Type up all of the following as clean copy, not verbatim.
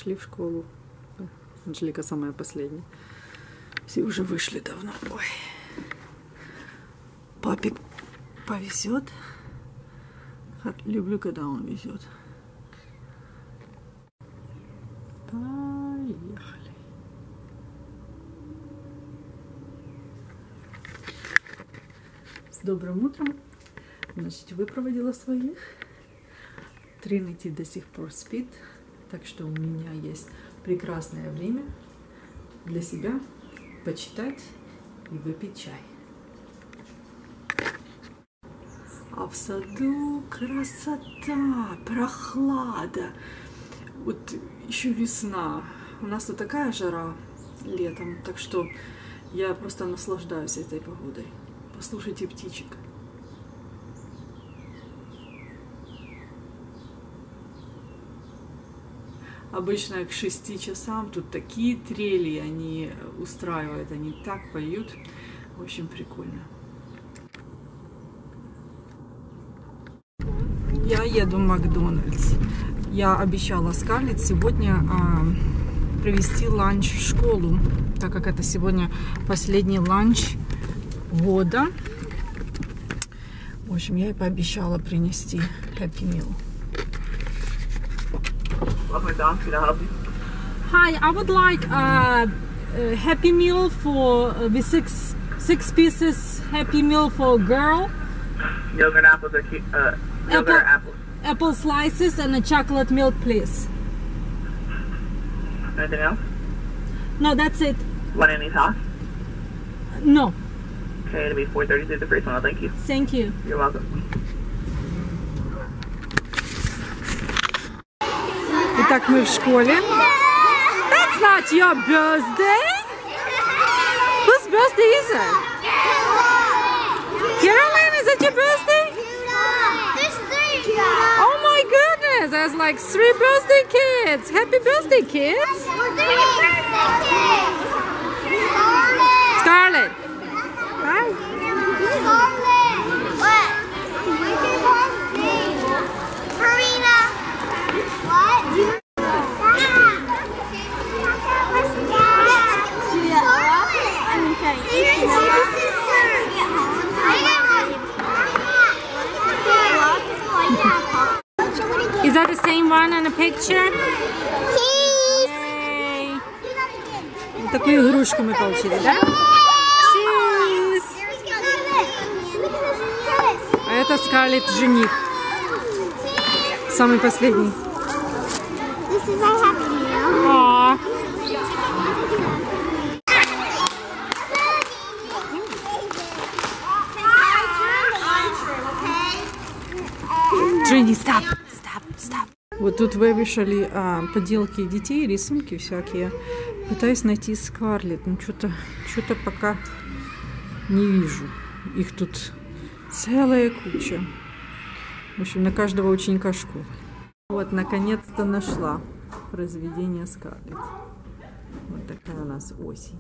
пошли в школу. Анжелика самая последняя. Все уже вышли давно. Ой. Папик повезет. Люблю, когда он везет. Поехали. С добрым утром. Значит, выпроводила своих. Тринити до сих пор спит. Так что у меня есть прекрасное время для себя почитать и выпить чай. А в саду красота, прохлада. Вот еще весна. У нас тут такая жара летом, так что я просто наслаждаюсь этой погодой. Послушайте птичек. Обычно к 6 часам тут такие трели они устраивают, они так поют. В общем, прикольно. Я еду в Макдональдс. Я обещала Скарлетт сегодня провести ланч в школу, так как это сегодня последний ланч года. В общем, я ей пообещала принести Happy Meal. Hi, I would like a Happy Meal for with six pieces Happy Meal for girl. Yogurt apples or yogurt apples. Apple slices and a chocolate milk, please. Anything else? No, that's it. Want any sauce? No. Okay, it'll be $4.33 the first one. Thank you. Thank you. You're welcome. Итак, мы в школе. That's not your birthday. Whose birthday is it? Caroline, is it your birthday? Oh my goodness, there's like 3 birthday kids. Happy birthday, kids. Scarlett. Hi. Is that the same one in the picture? Yay. Такую игрушку мы получили, да? Cheese. А это Скарлетт жених. Самый последний. Aww. Трини, стоп! Вот тут вывешали поделки детей, рисунки всякие. Пытаюсь найти Скарлетт, но что-то пока не вижу. Их тут целая куча. В общем, на каждого ученика школы. Вот, наконец-то нашла произведение Скарлетт. Вот такая у нас осень.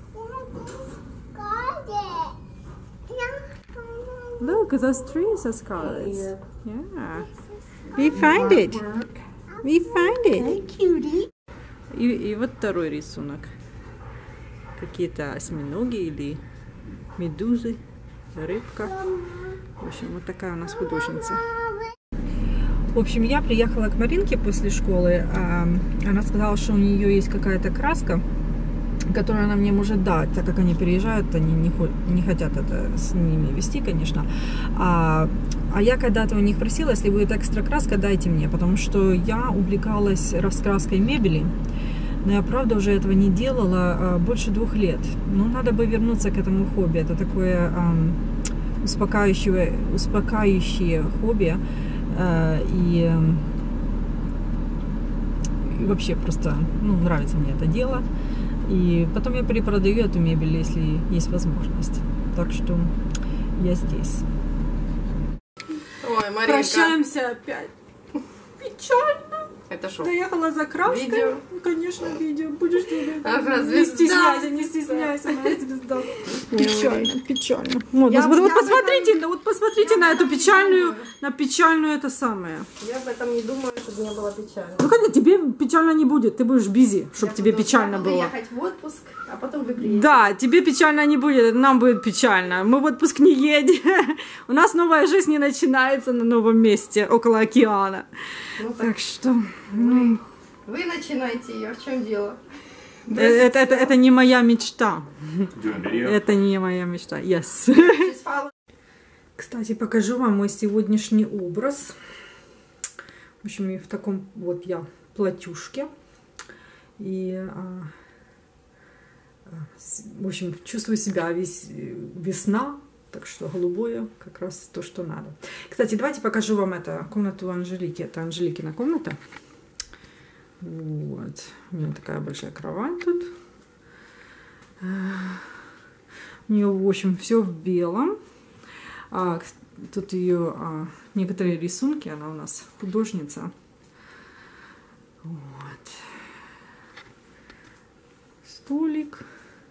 Look, those trees are Scarlet's. Yeah. We find it. We find it. Hey, cutie. И вот второй рисунок. Какие-то осьминоги или медузы, рыбка. В общем, вот такая у нас художница. В общем, я приехала к Маринке после школы. Она сказала, что у нее есть какая-то краска, которую она мне может дать, так как они переезжают, они не хотят это с ними вести, конечно. А я когда-то у них просила, если будет экстра краска, дайте мне, потому что я увлекалась раскраской мебели, но я, правда, уже этого не делала больше 2 лет. Ну, надо бы вернуться к этому хобби. Это такое успокаивающее хобби. И вообще просто, нравится мне это дело. И потом я перепродаю эту мебель, если есть возможность. Так что я здесь. Ой, Маринка. Прощаемся опять. Печально. Это шо? Доехала за краской. Видео. конечно, видео. Будешь делать. Ага, Не стесняйся, не стесняйся, моя звезда. Печально, печально. Вот посмотрите на эту печальную это самое. Я об этом не думаю, чтобы не было печально. Ну, когда тебе печально не будет, ты будешь бизи, чтобы тебе печально было. Я буду ехать в отпуск, а потом вы приедете. Да, тебе печально не будет, нам будет печально. Мы в отпуск не едем. У нас новая жизнь не начинается на новом месте, около океана. Ну, так что... Вы начинайте ее, в чем дело? Это не моя мечта. Это не моя мечта. Yes. Кстати, покажу вам мой сегодняшний образ. В общем, в таком вот я платьюшке. И, в общем, чувствую себя весна. Так что голубое как раз то, что надо. Кстати, давайте покажу вам комнату Анжелики. Это Анжеликина комната. Вот. У нее такая большая кровать тут. У нее, в общем, все в белом. Тут ее некоторые рисунки. Она у нас художница. Вот. Столик.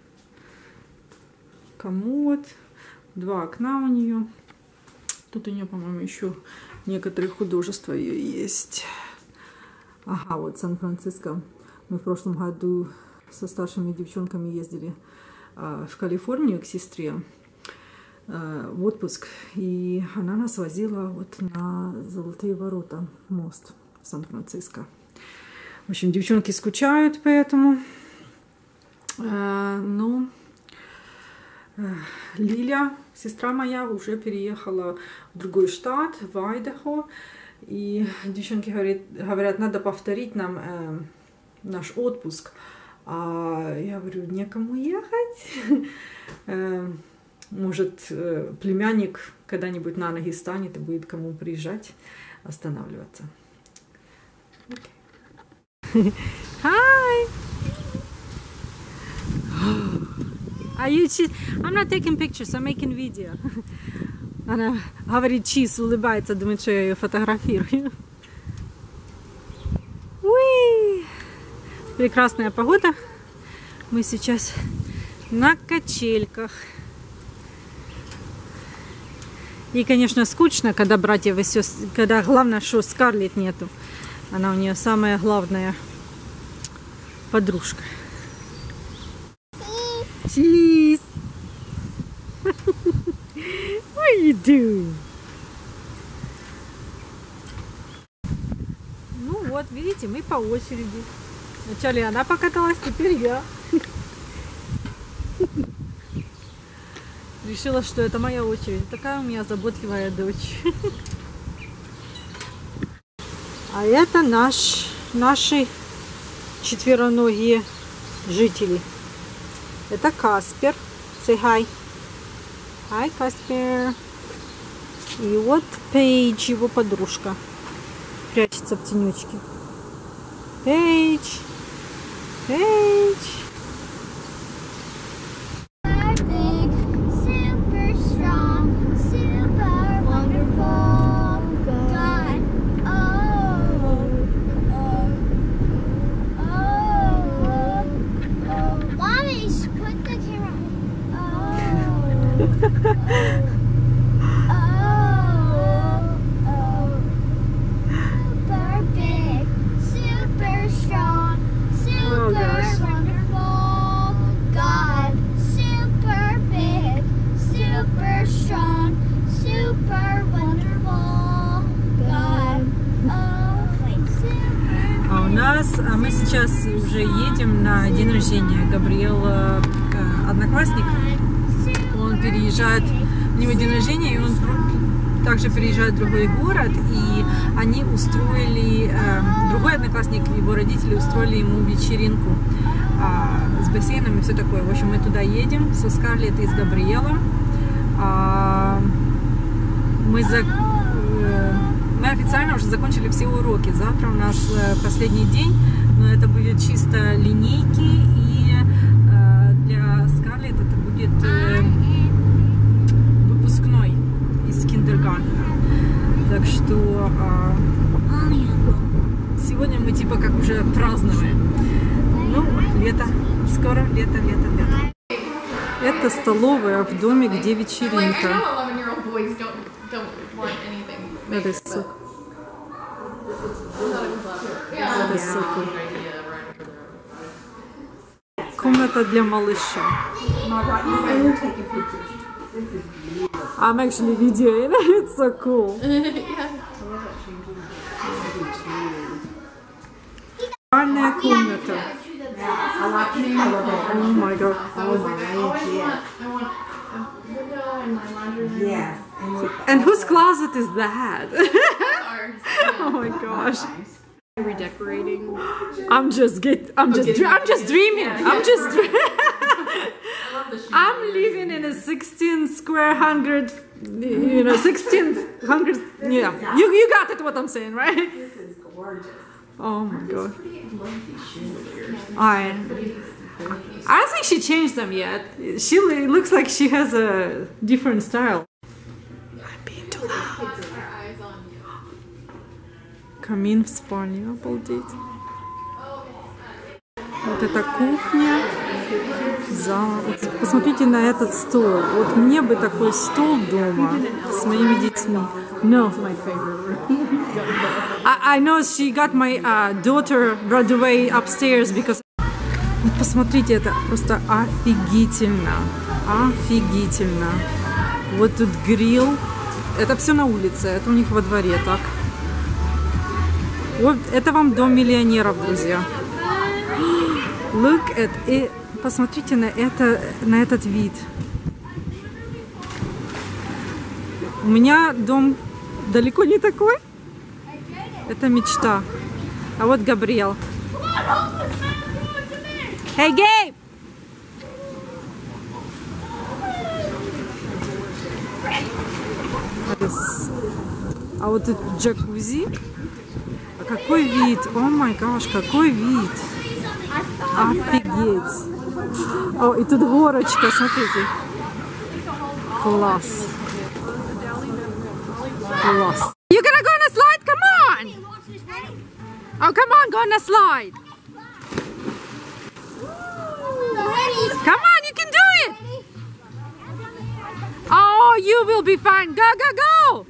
Комод. 2 окна у нее. Тут у нее, по-моему, еще некоторые художества ее есть. Ага, вот Сан-Франциско. Мы в прошлом году со старшими девчонками ездили в Калифорнию к сестре в отпуск. И она нас возила вот на Золотые ворота, мост в Сан-Франциско. В общем, девчонки скучают поэтому. Ну, Лиля, сестра моя, уже переехала в другой штат, в Айдахо. И девчонки говорят, надо повторить нам наш отпуск. А я говорю, некому ехать. Может, племянник когда-нибудь на ноги станет и будет кому приезжать, останавливаться. Okay. Hi! I'm not taking pictures, I'm making video. Она говорит чиз, улыбается, думает, что я ее фотографирую. Уи! Прекрасная погода. Мы сейчас на качельках. И, конечно, скучно, когда братьев и сестры, когда главное, что Скарлетт нету. Она у нее самая главная подружка. Cheese. What are you doing? Ну вот, видите, мы по очереди. Вначале она покаталась, теперь я. Решила, что это моя очередь. Такая у меня заботливая дочь. А это наши четвероногие жители. Это Каспер. Say hi. Hi, Каспер. И вот Пейдж, его подружка. Прячется в тенечке. Пейдж. Пейдж. А мы сейчас уже едем на день рождения. Габриэл, одноклассник, он переезжает, у него день рождения, и он также переезжает в другой город, и они устроили, другой одноклассник, его родители устроили ему вечеринку с бассейном и все такое. В общем, мы туда едем со Скарлетт и с Габриэлом. Мы официально уже закончили все уроки. Завтра у нас последний день, но это будет чисто линейки, и для Скарлетт это будет выпускной из киндергартена. Так что сегодня мы типа как уже празднуем. Ну, лето. Скоро лето. Это столовая в доме, где вечеринка. Это сок. Это сок. Комната для малыша. I'm actually videoing. It's so cool. Спальная комната. Oh my god. And whose closet is that? Oh my gosh. Redecorating. I'm just dreaming. I'm living in a 1600, 1600. Yeah, you got it. What I'm saying, right? This is gorgeous. Oh my god. I don't think she changed them yet. She looks like she has a different style. I'm being too loud. Камин в спальне, обалдеть. Вот это кухня, зал. Вот посмотрите на этот стол. Вот мне бы такой стол дома с моими детьми. No. I know she got my daughter brought away upstairs because... Вот посмотрите, это просто офигительно. Офигительно. Вот тут гриль. Это все на улице, это у них во дворе, так. Вот это вам дом миллионеров, друзья. Look at it. Посмотрите на этот вид. У меня дом далеко не такой. Это мечта. А вот Габриэл. Hey, Gabe! А вот тут джакузи. А какой вид! О май гаш, какой вид! Офигеть! О, и тут горочка, смотрите. Класс! Класс! You gonna go on a slide? Come on! Oh, come on, go on a slide! Come on, you can do it! Oh, you will be fine. Go, go, go!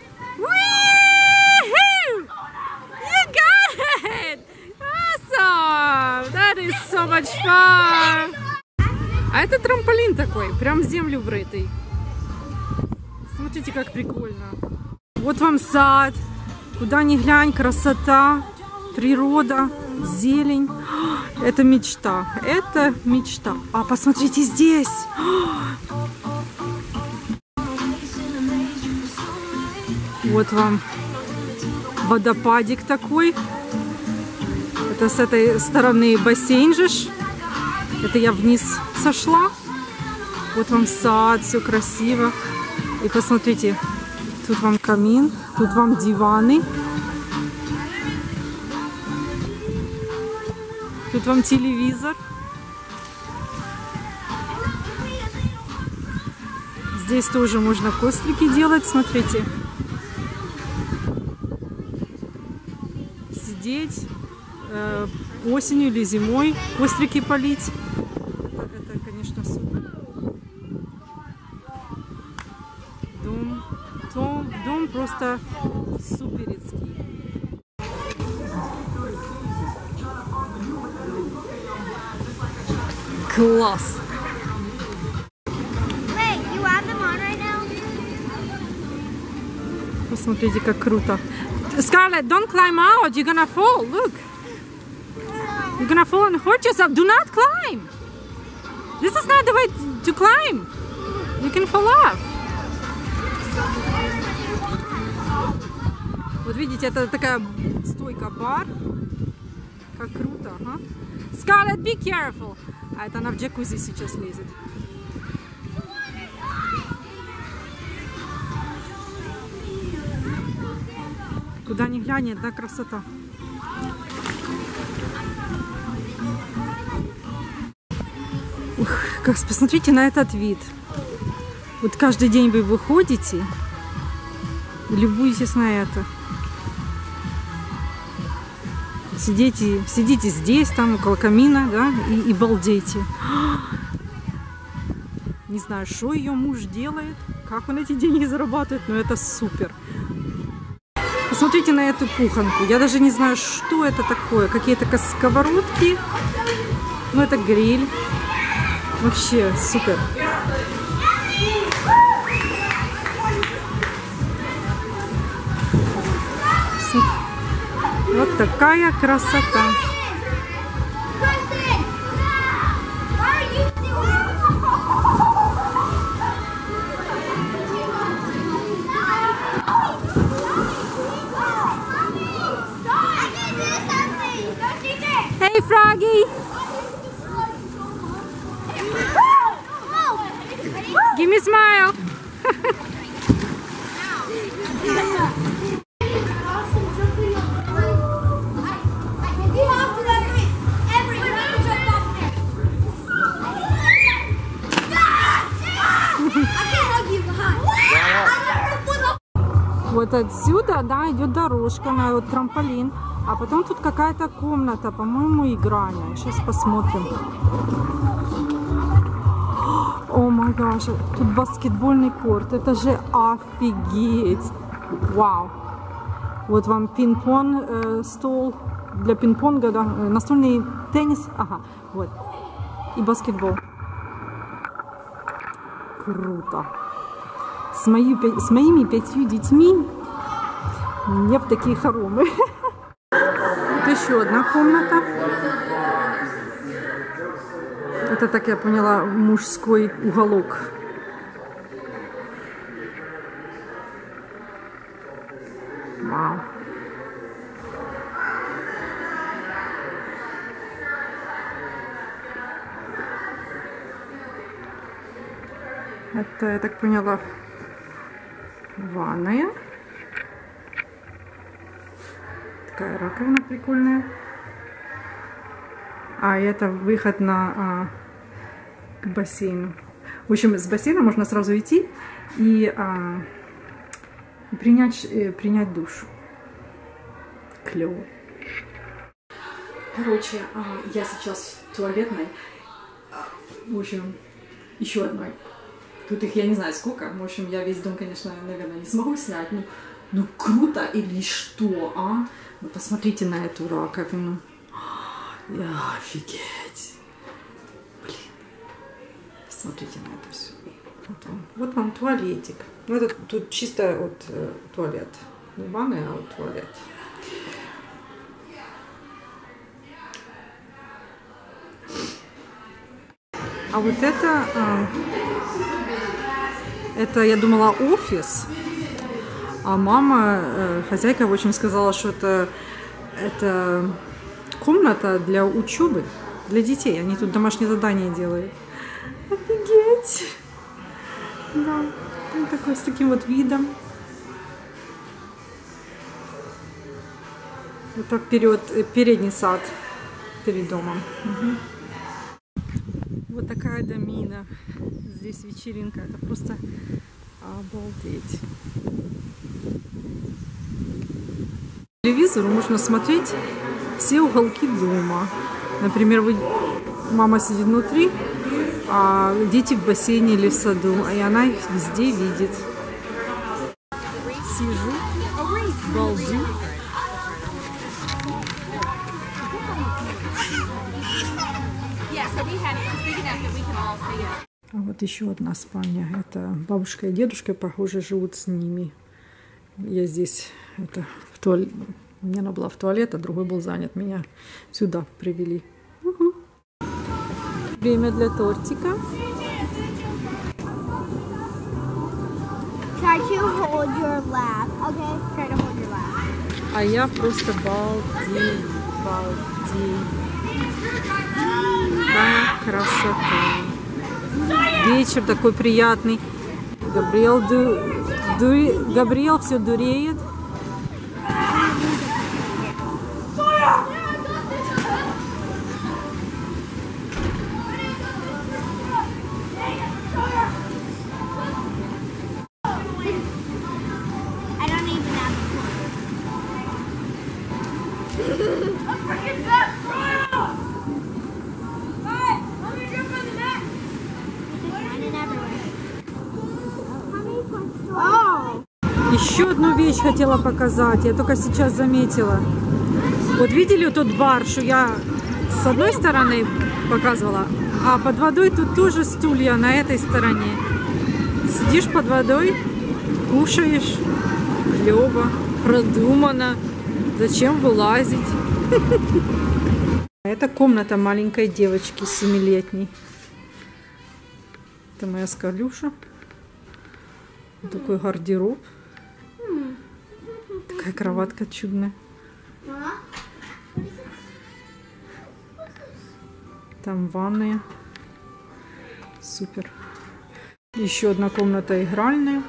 Woo-hoo! You got it! Awesome! That is so much fun! А это трамполин такой, прям в землю врытый. Смотрите, как прикольно. Вот вам сад. Куда ни глянь, красота, природа, зелень. Это мечта. Это мечта. А посмотрите здесь. Вот вам водопадик такой. Это с этой стороны бассейн же. Это я вниз сошла. Вот вам сад, все красиво. И посмотрите, тут вам камин, тут вам диваны. Тут вам телевизор. Здесь тоже можно кострики делать, смотрите. Сидеть осенью или зимой, кострики полить. Это, конечно, супер. Дом просто суперецкий. Класс! Посмотрите, как круто. Scarlett, don't climb out. You're gonna fall. Look. You're gonna fall and hurt yourself. Do not climb. This is not the way to climb. You can fall off. Вот видите, это такая стойка бар. Как круто, ага. Scarlett, be careful. А это она в джакузи сейчас лезет. Куда ни глянь, одна красота. Ух, посмотрите на этот вид. Вот каждый день вы выходите и любуетесь на это. Сидите здесь, там, около камина, да, и балдейте. Не знаю, что ее муж делает, как он эти деньги зарабатывает, но это супер. Посмотрите на эту кухонку. Я даже не знаю, что это такое. Какие-то сковородки. Ну, это гриль. Вообще супер. Вот такая красота. Hey, Froggy! Give me a smile! Вот отсюда, да, идет дорожка на вот трамполин. А потом тут какая-то комната, по-моему, игральная. Сейчас посмотрим. О май гаш, тут баскетбольный корт. Это же офигеть. Вау. Вот вам пинг-понг стол для пинг-понга, да, настольный теннис. Ага, вот. И баскетбол. Круто. С моими 5 детьми я бы такие хоромы. Вот еще одна комната. Это, так я поняла, мужской уголок. Вау. Это, я так поняла, ванная. Такая раковина прикольная. А это выход к бассейну. В общем, с бассейна можно сразу идти и принять душ. Клево. Короче, я сейчас в туалетной. В общем, еще одной. Тут их я не знаю сколько. В общем, я весь дом, конечно, наверное, не смогу снять. Ну круто или что, а? Вы посмотрите на эту раковину. Офигеть. Блин. Посмотрите на это все. Вот вам туалетик. Ну, это тут чисто вот туалет. Не ванная, а вот туалет. А вот это, я думала, офис. А мама, хозяйка, в общем, сказала, что это комната для учебы, для детей. Они тут домашние задания делают. Офигеть! Да, такой, с таким вот видом. Это передний сад перед домом. Угу. Вот такая домина. Здесь вечеринка. Это просто обалдеть. По телевизору можно смотреть все уголки дома. Например, мама сидит внутри, а дети в бассейне или в саду, и она их везде видит. Сижу, балдю. А вот еще одна спальня. Это бабушка и дедушка, похоже, живут с ними. Я здесь, мне надо было в туалет, а другой был занят. Меня сюда привели. Угу. Время для тортика. Try to hold your laugh, okay? Try to hold your laugh. А я просто балдею. Да, красота. Вечер такой приятный. Габриэл все дуреет. Еще одну вещь хотела показать, я только сейчас заметила. Вот видели тот бар, что я с одной стороны показывала, а под водой тут тоже стулья на этой стороне. Сидишь под водой, кушаешь, клево, продумано. Зачем вылазить? Это комната маленькой девочки 7-летней. Это моя Скалюша. Такой гардероб. Такая кроватка чудная. Там ванная. Супер. Еще одна комната игральная.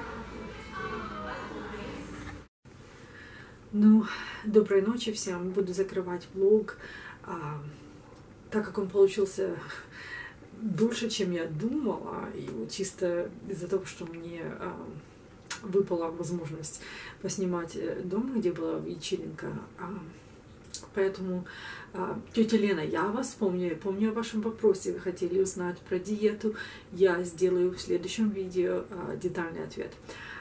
Ну, доброй ночи всем. Буду закрывать влог. Так как он получился дольше, чем я думала, и вот чисто из-за того, что мне выпала возможность поснимать дома, где была вечеринка. Поэтому, тетя Лена, я вас помню о вашем вопросе, вы хотели узнать про диету, я сделаю в следующем видео детальный ответ.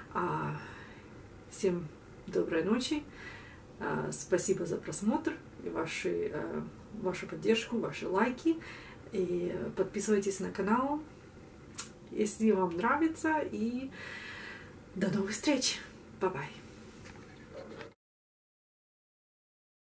Всем доброй ночи, спасибо за просмотр, и вашу поддержку, ваши лайки, и подписывайтесь на канал, если вам нравится, и до новых встреч, bye-bye.